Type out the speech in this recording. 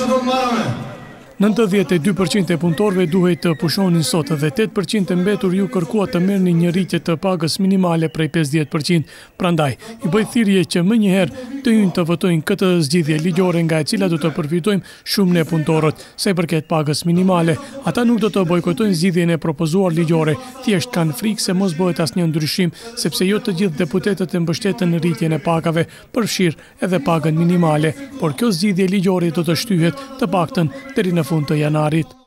që do të marrë. 92% e punëtorëve duhet të pushonin sot dhe 8% e mbetur ju kërkuat të merrni një rritje të pagës minimale prej 50%. Prandaj, i bëj thirrje që më njëherë të hyjnë të votojnë këtë zgjidhje ligjore nga e cila do të përfitojmë shumë ne punëtorët. Sa i përket pagës minimale, ata nuk do të bojkotojnë zgjidhjen e propozuar ligjore, thjesht kanë frikë se mos bëhet asnjë ndryshim, sepse jo të gjithë deputetët e mbështeten në rritjen e pagave, përfshirë edhe pagën minimale, por kjo zgjidhje ligjore do të shtyhet të paktën deri në fund të janarit.